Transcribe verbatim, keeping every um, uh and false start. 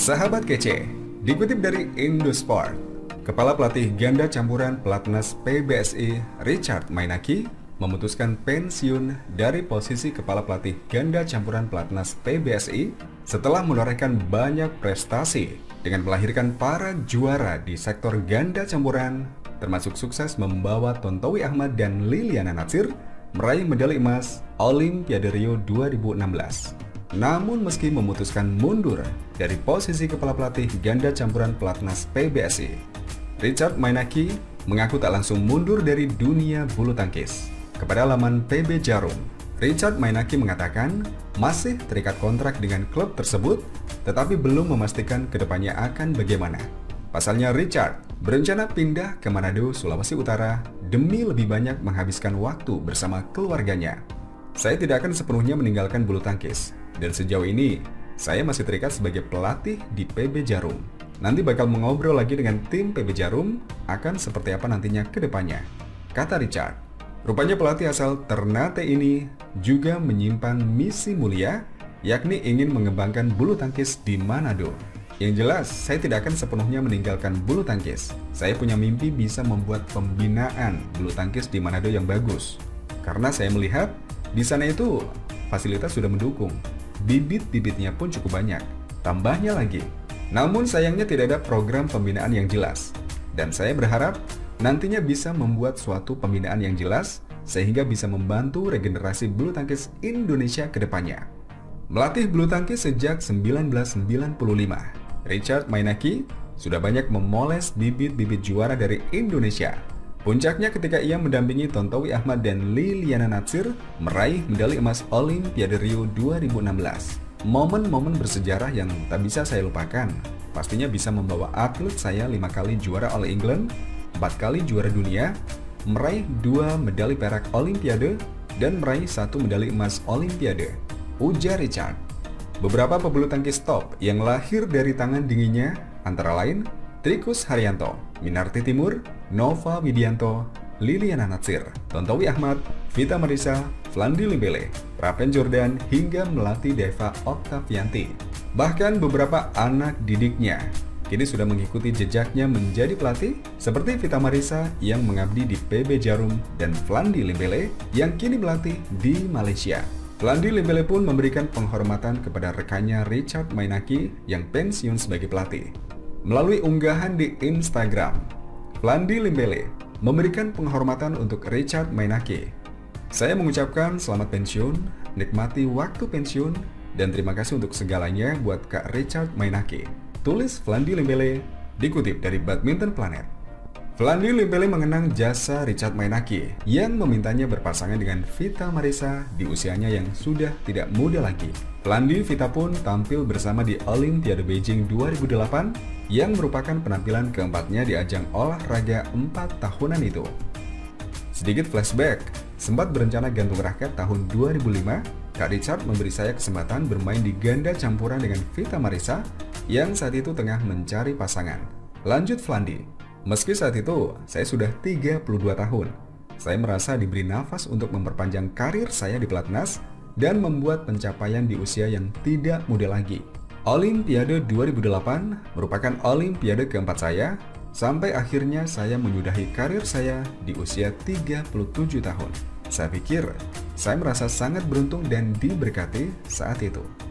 Sahabat kece, dikutip dari Indosport, Kepala Pelatih Ganda Campuran Pelatnas P B S I Richard Mainaki memutuskan pensiun dari posisi Kepala Pelatih Ganda Campuran Pelatnas P B S I setelah menorehkan banyak prestasi dengan melahirkan para juara di sektor ganda campuran, termasuk sukses membawa Tontowi Ahmad dan Liliana Natsir meraih medali emas Olimpiade Rio dua ribu enam belas. Namun meski memutuskan mundur dari posisi Kepala Pelatih Ganda Campuran Pelatnas P B S I, Richard Mainaki mengaku tak langsung mundur dari dunia bulu tangkis. Kepada laman P B Jarum, Richard Mainaki mengatakan masih terikat kontrak dengan klub tersebut, tetapi belum memastikan kedepannya akan bagaimana. Pasalnya Richard berencana pindah ke Manado, Sulawesi Utara demi lebih banyak menghabiskan waktu bersama keluarganya. Saya tidak akan sepenuhnya meninggalkan bulu tangkis, dan sejauh ini saya masih terikat sebagai pelatih di P B Jarum. Nanti bakal mengobrol lagi dengan tim P B Jarum akan seperti apa nantinya ke depannya, kata Richard. Rupanya pelatih asal Ternate ini juga menyimpan misi mulia, yakni ingin mengembangkan bulu tangkis di Manado. Yang jelas, saya tidak akan sepenuhnya meninggalkan bulu tangkis. Saya punya mimpi bisa membuat pembinaan bulu tangkis di Manado yang bagus. Karena saya melihat di sana itu fasilitas sudah mendukung, bibit-bibitnya pun cukup banyak, tambahnya lagi. Namun sayangnya tidak ada program pembinaan yang jelas. Dan saya berharap nantinya bisa membuat suatu pembinaan yang jelas sehingga bisa membantu regenerasi bulu tangkis Indonesia ke depannya. Melatih bulu tangkis sejak seribu sembilan ratus sembilan puluh lima, Richard Mainaki sudah banyak memoles bibit-bibit juara dari Indonesia. Puncaknya ketika ia mendampingi Tontowi Ahmad dan Liliana Natsir meraih medali emas Olimpiade Rio dua ribu enam belas. Momen-momen bersejarah yang tak bisa saya lupakan. Pastinya bisa membawa atlet saya lima kali juara All England, empat kali juara dunia, meraih dua medali perak Olimpiade, dan meraih satu medali emas Olimpiade, ujar Richard. Beberapa pebulu tangkis top yang lahir dari tangan dinginnya antara lain Trikus Haryanto, Minarti Timur, Nova Widianto, Liliana Natsir, Tontowi Ahmad, Vita Marisa, Flandi Limbele, Praven Jordan, hingga Melati Deva Oktavianti. Bahkan beberapa anak didiknya kini sudah mengikuti jejaknya menjadi pelatih, seperti Vita Marisa yang mengabdi di P B Jarum dan Flandi Limbele yang kini melatih di Malaysia. Flandi Limbele pun memberikan penghormatan kepada rekannya Richard Mainaki yang pensiun sebagai pelatih. Melalui unggahan di Instagram, Flandi Limbele memberikan penghormatan untuk Richard Mainaki. Saya mengucapkan selamat pensiun, nikmati waktu pensiun, dan terima kasih untuk segalanya buat Kak Richard Mainaki, tulis Flandi Limbele, dikutip dari Badminton Planet. Flandi Limbele mengenang jasa Richard Mainaki yang memintanya berpasangan dengan Vita Marisa di usianya yang sudah tidak muda lagi. Flandi Vita pun tampil bersama di Olimpiade Beijing dua ribu delapan yang merupakan penampilan keempatnya di ajang olahraga empat tahunan itu. Sedikit flashback, sempat berencana gantung raket tahun dua ribu lima, Kak Richard memberi saya kesempatan bermain di ganda campuran dengan Vita Marisa yang saat itu tengah mencari pasangan. Lanjut Flandi, meski saat itu saya sudah tiga puluh dua tahun, saya merasa diberi nafas untuk memperpanjang karir saya di Pelatnas dan membuat pencapaian di usia yang tidak muda lagi. Olimpiade dua ribu delapan merupakan olimpiade keempat saya, sampai akhirnya saya menyudahi karir saya di usia tiga puluh tujuh tahun. Saya pikir, saya merasa sangat beruntung dan diberkati saat itu.